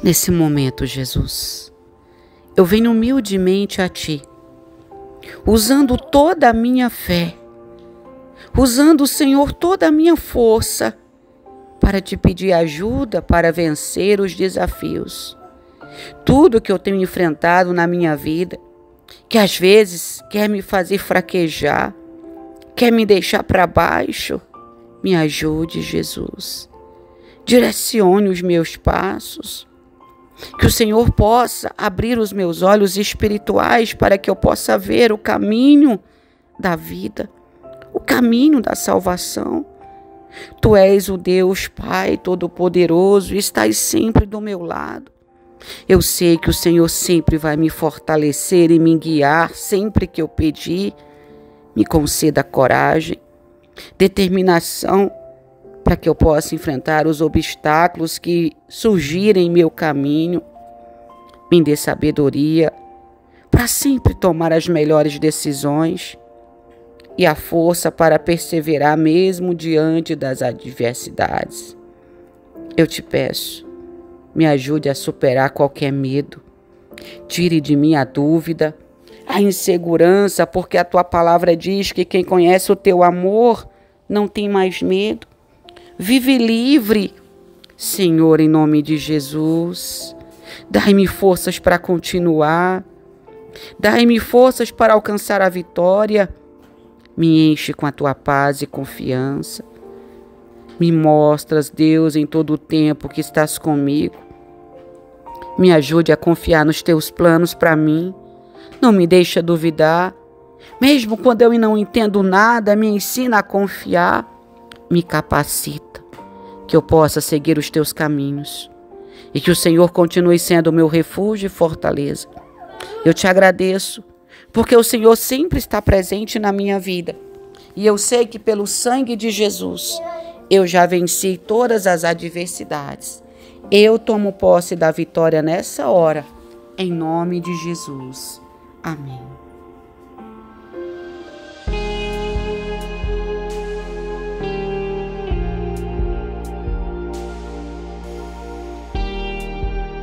Nesse momento, Jesus, eu venho humildemente a Ti, usando toda a minha fé, usando, Senhor, toda a minha força para Te pedir ajuda para vencer os desafios. Tudo que eu tenho enfrentado na minha vida, que às vezes quer me fazer fraquejar, quer me deixar para baixo, me ajude, Jesus. Direcione os meus passos. Que o Senhor possa abrir os meus olhos espirituais para que eu possa ver o caminho da vida, o caminho da salvação. Tu és o Deus Pai Todo-Poderoso e estás sempre do meu lado. Eu sei que o Senhor sempre vai me fortalecer e me guiar sempre que eu pedir. Me conceda coragem, determinação, para que eu possa enfrentar os obstáculos que surgirem em meu caminho. Me dê sabedoria para sempre tomar as melhores decisões e a força para perseverar mesmo diante das adversidades. Eu te peço, me ajude a superar qualquer medo. Tire de mim a dúvida, a insegurança, porque a Tua palavra diz que quem conhece o Teu amor não tem mais medo. Vive livre, Senhor, em nome de Jesus. Dai-me forças para continuar. Dai-me forças para alcançar a vitória. Me enche com a Tua paz e confiança. Me mostras, Deus, em todo o tempo que estás comigo. Me ajude a confiar nos Teus planos para mim. Não me deixe duvidar. Mesmo quando eu não entendo nada, me ensina a confiar. Me capacita, que eu possa seguir os Teus caminhos e que o Senhor continue sendo o meu refúgio e fortaleza. Eu te agradeço, porque o Senhor sempre está presente na minha vida e eu sei que pelo sangue de Jesus eu já venci todas as adversidades. Eu tomo posse da vitória nessa hora, em nome de Jesus. Amém.